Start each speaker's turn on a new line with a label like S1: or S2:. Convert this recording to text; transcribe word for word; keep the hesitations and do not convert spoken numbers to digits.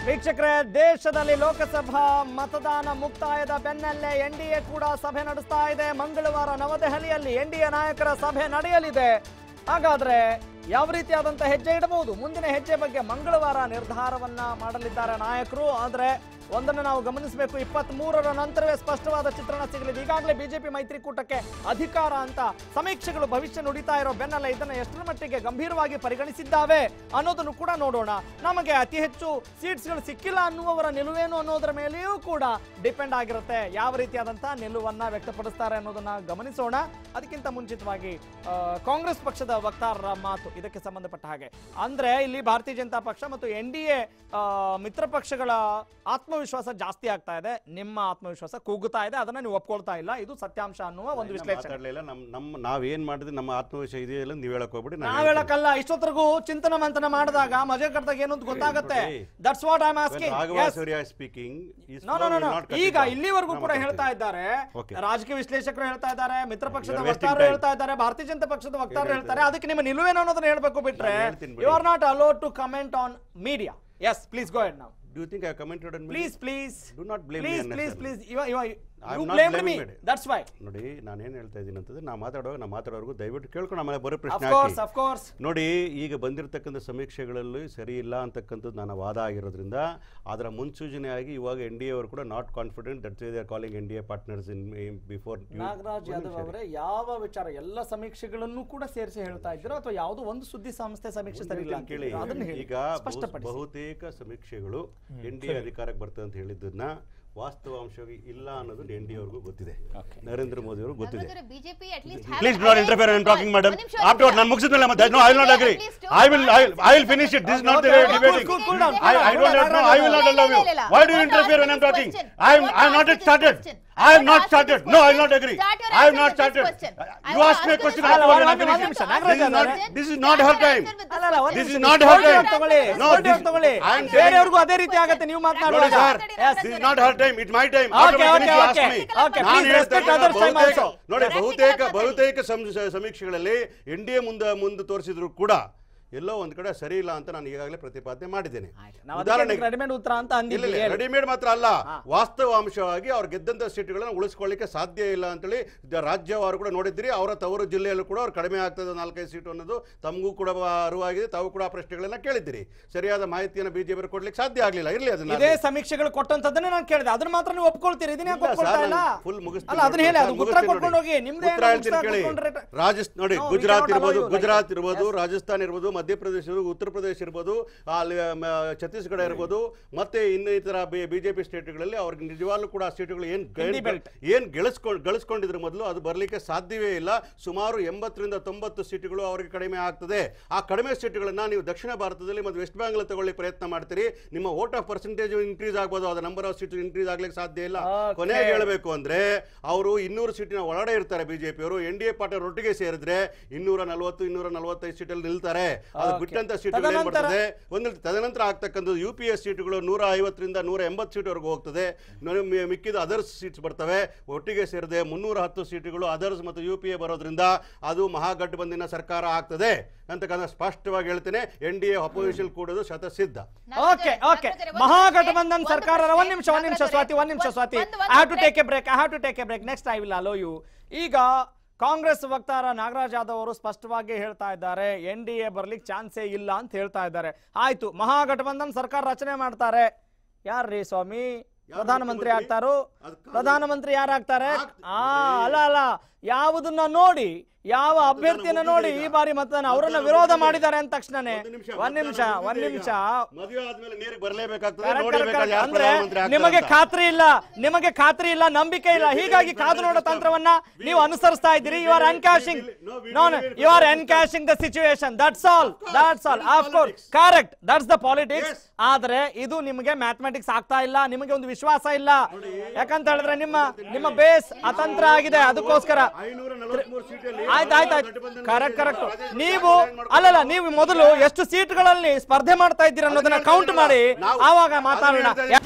S1: ವೀಕ್ಷಕರೇ, ದೇಶದಲ್ಲಿ ಲೋಕಸಭಾ ಮತದಾನ ಮುಕ್ತಾಯದ ಬೆನ್ನಲ್ಲೇ ಎನ್ಡಿಎ ಕೂಡ ಸಭೆ ನಡೆಸ್ತಾ ಇದೆ. ಮಂಗಳವಾರ ನವದೆಹಲಿಯಲ್ಲಿ ಎನ್ಡಿಎ ನಾಯಕರ ಸಭೆ ನಡೆಯಲಿದೆ. ಹಾಗಾದ್ರೆ ಯಾವ ರೀತಿಯಾದಂತಹ ಹೆಜ್ಜೆ ಇಡಬಹುದು, ಮುಂದಿನ ಹೆಜ್ಜೆ ಬಗ್ಗೆ ಮಂಗಳವಾರ ನಿರ್ಧಾರವನ್ನ ಮಾಡಲಿದ್ದಾರೆ ನಾಯಕರು. ಆದ್ರೆ ಒಂದನ್ನು ನಾವು ಗಮನಿಸಬೇಕು, ಇಪ್ಪತ್ತ್ ಮೂರರ ನಂತರವೇ ಸ್ಪಷ್ಟವಾದ ಚಿತ್ರಣ ಸಿಗಲಿದೆ. ಈಗಾಗಲೇ ಬಿಜೆಪಿ ಮೈತ್ರಿಕೂಟಕ್ಕೆ ಅಧಿಕಾರ ಅಂತ ಸಮೀಕ್ಷೆಗಳು ಭವಿಷ್ಯ ನುಡಿತಾ ಇರೋ ಬೆನ್ನಲ್ಲೇ ಇದನ್ನ ಎಷ್ಟರ ಮಟ್ಟಿಗೆ ಗಂಭೀರವಾಗಿ ಪರಿಗಣಿಸಿದ್ದಾವೆ ಅನ್ನೋದನ್ನು ಕೂಡ ನೋಡೋಣ. ನಮಗೆ ಅತಿ ಹೆಚ್ಚು ಸೀಟ್ಸ್ಗಳು ಸಿಕ್ಕಿಲ್ಲ ಅನ್ನುವವರ ನಿಲುವೇನು ಅನ್ನೋದರ ಮೇಲೆಯೂ ಕೂಡ ಡಿಪೆಂಡ್ ಆಗಿರುತ್ತೆ. ಯಾವ ರೀತಿಯಾದಂತಹ ನಿಲುವನ್ನ ವ್ಯಕ್ತಪಡಿಸ್ತಾರೆ ಅನ್ನೋದನ್ನ ಗಮನಿಸೋಣ. ಅದಕ್ಕಿಂತ ಮುಂಚಿತವಾಗಿ ಕಾಂಗ್ರೆಸ್ ಪಕ್ಷದ ವಕ್ತಾರರ ಮಾತು ಇದಕ್ಕೆ ಸಂಬಂಧಪಟ್ಟ ಹಾಗೆ, ಅಂದ್ರೆ ಇಲ್ಲಿ ಭಾರತೀಯ ಜನತಾ ಪಕ್ಷ ಮತ್ತು ಎನ್ ಡಿ ಎ ಮಿತ್ರ ಪಕ್ಷಗಳ ಆತ್ಮವಿಶ್ವಾಸ ಜಾಸ್ತಿ ಆಗ್ತಾ ಇದೆ, ನಿಮ್ಮ ಆತ್ಮವಿಶ್ವಾಸ ಕುಗ್ಗುತ್ತಾ ಇದೆ. ಅದನ್ನ ನೀವು ಒಪ್ಕೊಳ್ತಾ ಇಲ್ಲ, ಇದು ಸತ್ಯಾಂಶ ಅನ್ನುವ ಒಂದು ವಿಶ್ಲೇಷಣೆ.
S2: ನಮ್ಮ ನಾವೇನ್ ಮಾಡಿದ್ರೆ ನಮ್ಮ ಆತ್ಮವಿಶ್ವಾಸ ಇದೆಯಲ್ಲ ನೀವು ಹೇಳಕ್ ಹೋಗ್ಬಿಡಿ.
S1: ನಾವ್ ಹೇಳಕ್ಕಲ್ಲ, ಇಷ್ಟೊತ್ತರೆಗೂ ಚಿಂತನ ಮಂಥನ ಮಾಡಿದಾಗ ಮಜಾ ಕಟ್ಟಿದಾಗ ಏನು ಅಂತ ಗೊತ್ತಾಗುತ್ತೆ. That's what I am asking.
S2: Speaking
S1: ಈಗ ಇಲ್ಲಿವರೆಗೂ ಕೂಡ ಹೇಳ್ತಾ ಇದ್ದಾರೆ, ರಾಜಕೀಯ ವಿಶ್ಲೇಷಕರು ಹೇಳ್ತಾ ಇದ್ದಾರೆ, ಮಿತ್ರ ಪಕ್ಷದ ವಕ್ತಾರರು ಹೇಳ್ತಾ ಇದ್ದಾರೆ, ಭಾರತೀಯ ಜನತಾ ಪಕ್ಷದ ವಕ್ತಾರರು ಹೇಳ್ತಾರೆ. ಅದಕ್ಕೆ ನಿಮ್ಮ ನಿಲುವೇನು ಅನ್ನೋದನ್ನ ಹೇಳ್ಬೇಕು ಬಿಟ್ರೆ you are not allowed to comment on media. Yes, please go ahead now.
S2: Do you think I commented on me?
S1: Please, please.
S2: Do not blame
S1: please,
S2: me.
S1: Please, please, please. You, you, you,
S2: I'm
S1: you
S2: not
S1: blamed me.
S2: me.
S1: That's why.
S2: ನೋಡಿ, ನಾನು ಏನು ಹೇಳ್ತಾ ಇದ್ದೀನಿ ಅಂತಂದ್ರೆ, ನಾ ಮಾತಾಡುವಾಗ ನಾ ಮಾತಾಡೋರ್ಗು ದಯವಿಟ್ಟು ಕೇಳ್ಕೊಂಡು ಆಮೇಲೆ ಬರೋ ಪ್ರಶ್ನೆ
S1: ಹಾಕಿ. Of course, of course.
S2: ನೋಡಿ, ಈಗ ಬಂದಿರತಕ್ಕಂಥ ಸಮೀಕ್ಷೆಗಳಲ್ಲಿ ಸರಿ ಇಲ್ಲ ಅಂತಕ್ಕಂಥದ್ದು ನನ್ನ ವಾದ ಆಗಿರೋದ್ರಿಂದ ಅದರ ಮುನ್ಸೂಚನೆಯಾಗಿ ಇವಾಗ ಎನ್ ಡಿ ಎ ಅವರು ಕೂಡ not confident that they are calling N D A partners in before.
S1: Nagaraj Yadav ಅವರೇ, ಯಾವ ವಿಚಾರ ಎಲ್ಲ ಸಮೀಕ್ಷೆಗಳನ್ನು ಕೂಡ ಸೇರಿಸಿ ಹೇಳ್ತಾ ಇದ್ದೀರಾ ಅಥವಾ ಯಾವುದೋ ಒಂದು ಸುದ್ದಿ ಸಂಸ್ಥೆ ಸಮೀಕ್ಷೆ ಸರಿ ಇಲ್ಲ ಕೇಳಿ?
S2: ಈಗ ಬಹುತೇಕ ಸಮೀಕ್ಷೆಗಳು ಎನ್ ಡಿ ಎ ಅಧಿಕಾರಕ್ಕೆ ಬರ್ತದೆ ಅಂತ ಹೇಳಿದ್ದನ್ನ ವಾಸ್ತವಾಂಶವಾಗಿ ಇಲ್ಲ ಅನ್ನೋದು ಎನ್ ಡಿ ಅವ್ರಿಗೂ ಗೊತ್ತಿದೆ, ನರೇಂದ್ರ ಮೋದಿ ಅವರು ಗೊತ್ತಿದೆ. Please do not interfere I am talking madam. After ನಾನು ಮುಗಿಸಿದ ಮೇಲೆ ಮತ್ತೆ no I will not agree. I will I will finish it. This is not the debating. I I don't know. I will not allow you. Why do you interfere when I am talking? I am I am not yet started. I have not started. No, I will not agree. I have not started. You ask me a question. This is not her time. This is not her time. No, I am
S1: ಬೇರೆಯವರಿಗೂ ಅದೇ ರೀತಿ ಆಗುತ್ತೆ ನೀವು ಮಾತನಾಡುವಾಗ.
S2: This is not her time. It's my time.
S1: Okay, okay, okay. Okay, please respect others' time also.
S2: ನೋಡಿ, ಬಹುತೇಕ ಬಹುತೇಕ ಸಮೀಕ್ಷೆಗಳಲ್ಲಿ N D A ಮುಂದೆ ಮುಂದೆ ತೋರಿಸಿದ್ರು ಕೂಡ ಎಲ್ಲೋ ಒಂದ್ ಕಡೆ ಸರಿ ಇಲ್ಲ ಅಂತ ನಾನು ಈಗಾಗಲೇ ಪ್ರತಿಪಾದನೆ ಮಾಡಿದ್ದೇನೆ. ರೆಡಿಮೇಡ್ ಮಾತ್ರ ಅಲ್ಲ, ವಾಸ್ತವಾಂಶವಾಗಿ ಅವ್ರು ಗೆದ್ದಂತ ಸೀಟ್ಗಳನ್ನು ಉಳಿಸ್ಕೊಳ್ಳಿಕ್ಕೆ ಸಾಧ್ಯ ಇಲ್ಲ ಅಂತೇಳಿ ರಾಜ್ಯವಾರು ಕೂಡ ನೋಡಿದ್ರಿ. ಅವರ ತವರು ಜಿಲ್ಲೆಯಲ್ಲೂ ಕೂಡ ಅವ್ರು ಕಡಿಮೆ ಆಗ್ತದೆ ನಾಲ್ಕೈದು ಸೀಟು ಅನ್ನೋದು ತಮಗೂ ಕೂಡ ಅರಿವಾಗಿದೆ. ತಾವು ಕೂಡ ಆ ಪ್ರಶ್ನೆಗಳನ್ನ ಕೇಳಿದ್ದೀರಿ. ಸರಿಯಾದ ಮಾಹಿತಿಯನ್ನು ಬಿಜೆಪಿ ಕೊಡ್ಲಿಕ್ಕೆ ಸಾಧ್ಯ ಆಗ್ಲಿಲ್ಲ. ಇರ್ಲಿ, ಅದನ್ನ
S1: ಇದೇ ಸಮೀಕ್ಷೆಗಳು ಕೊಟ್ಟಂತದನ್ನ ನಾನು ಕೇಳಿದೆ, ಅದನ್ನ ಮಾತ್ರ ನೀವು ಒಪ್ಕೊಳ್ತೀರಿ. ಇದನ್ನ
S2: ಫುಲ್
S1: ಮುಗಿಸ್ತೀನಿ. ಅದನ್ನ ಹೇಳಿ, ಅದು ಉತ್ತರ ಕೊಟ್ಕೊಂಡು ಹೋಗಿ. ನಿಮ್ದೇ
S2: ಕೇಳಿ. ರಾಜಸ್ಥಾನ ನೋಡಿ, ಗುಜರಾತ್ ಇರ್ಬೋದು, ಗುಜರಾತ್ ಇರ್ಬೋದು, ರಾಜಸ್ಥಾನ ಇರ್ಬೋದು, ಮಧ್ಯಪ್ರದೇಶ ಇರ್ಬೋದು, ಉತ್ತರ ಪ್ರದೇಶ ಇರ್ಬೋದು, ಅಲ್ಲಿ ಛತ್ತೀಸ್ಗಢ ಇರ್ಬೋದು, ಮತ್ತೆ ಇನ್ನು ಇತರ ಬಿಜೆಪಿ ಸ್ಟೇಟ್ಗಳಲ್ಲಿ ಅವ್ರಿಗೆ ನಿಜವಾಗ್ಲೂ ಕೂಡ ಸೀಟುಗಳು ಏನ್ ಏನ್ ಗಳಿಸ್ಕೊಂಡು ಗಳಿಸ್ಕೊಂಡಿದ್ರ ಮೊದಲು ಅದು ಬರ್ಲಿಕ್ಕೆ ಸಾಧ್ಯವೇ ಇಲ್ಲ. ಸುಮಾರು ಎಂಬತ್ತರಿಂದ ತೊಂಬತ್ತು ಸೀಟುಗಳು ಅವರಿಗೆ ಕಡಿಮೆ ಆಗ್ತದೆ. ಆ ಕಡಿಮೆ ಸೀಟುಗಳನ್ನ ನೀವು ದಕ್ಷಿಣ ಭಾರತದಲ್ಲಿ ಮತ್ತು ವೆಸ್ಟ್ ಬೆಂಗಾಲ್ ತಗೊಳ್ಳಿ ಪ್ರಯತ್ನ ಮಾಡ್ತೀರಿ, ನಿಮ್ಮ ವೋಟ್ ಆಫ್ ಪರ್ಸೆಂಟೇಜ್ ಇನ್ಕ್ರೀಸ್ ಆಗ್ಬೋದು, ಅದರ ನಂಬರ್ ಆಫ್ ಸೀಟು ಇನ್ಕ್ರೀಸ್ ಆಗ್ಲಿಕ್ಕೆ ಸಾಧ್ಯ ಇಲ್ಲ. ಕೊನೆಗೆ ಹೇಳಬೇಕು ಅಂದ್ರೆ ಅವರು ಇನ್ನೂರು ಸೀಟಿನ ಒಳಗಡೆ ಇರ್ತಾರೆ ಬಿಜೆಪಿ ಅವರು. ಎನ್ ಡಿ ಎ ಪಾರ್ಟ್ನರ್ ಒಟ್ಟಿಗೆ ಸೇರಿದ್ರೆ ಇನ್ನೂರ ನಲವತ್ತು ಇನ್ನೂರ ನಲವತ್ತೈದು ಸೀಟಲ್ಲಿ ನಿಲ್ತಾರೆ. ಅದು ಬಿಟ್ಟಂತ ಸೀಟುಗಳು ಏನ್ ಬರ್ತದೆ, ಒಂದು ತದನಂತರ ಆಗ್ತಕ್ಕಂಥದ್ದು ಯು ಪಿ ಎಸ್ ಸೀಟುಗಳು ನೂರ ಐವತ್ತರಿಂದ ನೂರ ಎಂಬತ್ತು ಸೀಟ್ವರೆಗೂ ಹೋಗ್ತದೆ. ಮಿಕ್ಕಿದ ಅದರ್ಸ್ ಸೀಟ್ಸ್ ಬರ್ತವೆ. ಒಟ್ಟಿಗೆ ಸೇರಿದೆ ಮುನ್ನೂರ ಹತ್ತು ಸೀಟುಗಳು ಅದರ್ಸ್ ಮತ್ತು ಯು ಪಿ ಎ ಬರೋದ್ರಿಂದ ಅದು ಮಹಾಗಠಬಂಧನ ಸರ್ಕಾರ ಆಗ್ತದೆ ಅಂತ ಸ್ಪಷ್ಟವಾಗಿ ಹೇಳ್ತೇನೆ. ಎನ್ ಡಿ ಎ ಅಪೋಸಿಷನ್ ಕೂಡೋದು ಶತಸಿದ್ಧ.
S1: ಓಕೆ ಓಕೆ ಮಹಾಗಠಬಂಧನ್ ಸರ್ಕಾರ. ಒಂದ್ ನಿಮಿಷ ಒಂದ್ ನಿಮಿಷ ಸ್ವಾತಿ ಒಂದ್ ನಿಮಿಷ Swati I have to take a break. I have to take a break. Next I will allow you. ಈಗ ಕಾಂಗ್ರೆಸ್ ವಕ್ತಾರ ನಾಗರಾಜ್ ಯಾದವ್ ಅವರು ಸ್ಪಷ್ಟವಾಗಿ ಹೇಳ್ತಾ ಇದ್ದಾರೆ, ಎನ್ ಡಿ ಎ ಬರ್ಲಿಕ್ಕೆ ಚಾನ್ಸೇ ಇಲ್ಲ ಅಂತ ಹೇಳ್ತಾ ಇದ್ದಾರೆ. ಆಯ್ತು, ಮಹಾಗಠಬಂಧನ್ ಸರ್ಕಾರ ರಚನೆ ಮಾಡ್ತಾರೆ. ಯಾರ್ರೀ ಸ್ವಾಮಿ ಪ್ರಧಾನಮಂತ್ರಿ ಆಗ್ತಾರೋ? ಪ್ರಧಾನಮಂತ್ರಿ ಯಾರಾಗ್ತಾರೆ? ಆ ಅಲ್ಲ ಅಲ್ಲ ಯಾವುದನ್ನ ನೋಡಿ, ಯಾವ ಅಭ್ಯರ್ಥಿಯನ್ನ ನೋಡಿ ಈ ಬಾರಿ ಮತದಾನ ಅವರನ್ನ ವಿರೋಧ ಮಾಡಿದ್ದಾರೆ ಅಂದ ತಕ್ಷಣನೇ ಒಂದ್ ನಿಮಿಷ ಒಂದ್ ನಿಮಿಷ ಅಂದ್ರೆ ನಿಮಗೆ ಖಾತ್ರಿ ಇಲ್ಲ, ನಿಮಗೆ ಖಾತ್ರಿ ಇಲ್ಲ, ನಂಬಿಕೆ ಇಲ್ಲ. ಹೀಗಾಗಿ ಕಾದು ನೋಡೋ ತಂತ್ರವನ್ನ ನೀವು ಅನುಸರಿಸ್ತಾ ಇದ್ದೀರಿ. You are encashing no you are encashing the situation. That's all that's all of course correct. That's the politics. ಆದ್ರೆ ಇದು ನಿಮಗೆ ಮ್ಯಾಥಮೆಟಿಕ್ಸ್ ಆಗ್ತಾ ಇಲ್ಲ, ನಿಮಗೆ ಒಂದು ವಿಶ್ವಾಸ ಇಲ್ಲ. ಯಾಕಂತ ಹೇಳಿದ್ರೆ ನಿಮ್ಮ ನಿಮ್ಮ ಬೇಸ್ ಅತಂತ್ರ ಆಗಿದೆ. ಅದಕ್ಕೋಸ್ಕರ ಆಯ್ತು ಆಯ್ತು ಆಯ್ತು ಕರೆಕ್ಟ್ ಕರೆಕ್ಟ್. ನೀವು ಅಲ್ಲಲ್ಲ, ನೀವು ಮೊದಲು ಎಷ್ಟು ಸೀಟ್ಗಳಲ್ಲಿ ಸ್ಪರ್ಧೆ ಮಾಡ್ತಾ ಇದ್ದೀರಾ ಅನ್ನೋದನ್ನ ಕೌಂಟ್ ಮಾಡಿ ಆವಾಗ ಮಾತಾಡೋಣ.